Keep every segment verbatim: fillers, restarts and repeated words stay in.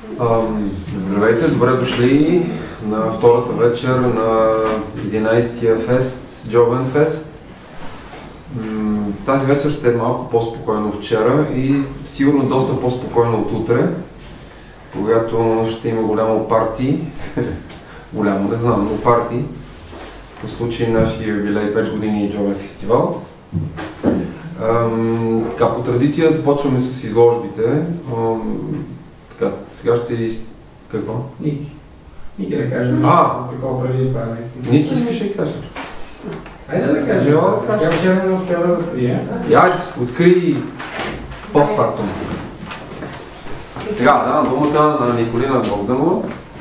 Здравейте, добре дошли на втората вечер на единайсетия фест, Joven Fest. Тази вечер ще е малко по-спокойно вчера и сигурно доста по-спокойно от утре, когато ще има голямо парти, голямо не знам, но парти, по случай нашия юбилей пет години Joven фестивал. Ам, така, по традиция започваме с изложбите. Ам, така, сега ще из... Какво? Ники. Ники да кажем. А! Какво преди това е? Ники, искаш ли да кажеш? Айде да кажем. Желая да кажеш. Тя вчера не успява да открие. Яйде, открий постфактум. Така, да, думата на Николина Богданова,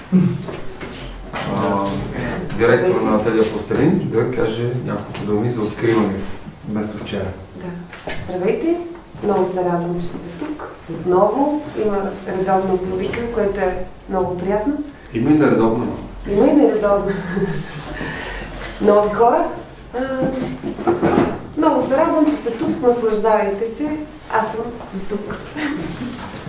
директор на Ателие Пластелин, да каже няколко думи за откриване вместо вчера. Да. Здравейте! Много се радвам, че сте тук. Отново има редовна публика, което е много приятно. Има и нередовно. Има и нередовно. Нови хора. А, много се радвам, че сте тук. Наслаждавайте се. Аз съм тук.